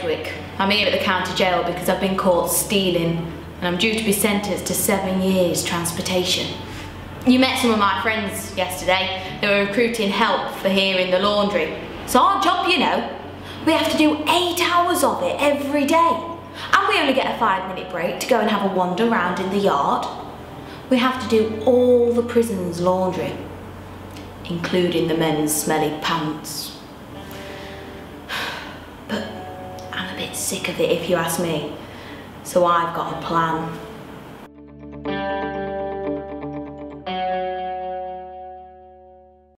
Ledgwick. I'm here at the county jail because I've been caught stealing and I'm due to be sentenced to 7 years transportation. You met some of my friends yesterday. They were recruiting help for here in the laundry. It's our job, you know. We have to do 8 hours of it every day. And we only get a 5-minute break to go and have a wander round in the yard. We have to do all the prison's laundry, including the men's smelly pants. But I'm a bit sick of it, if you ask me. So I've got a plan.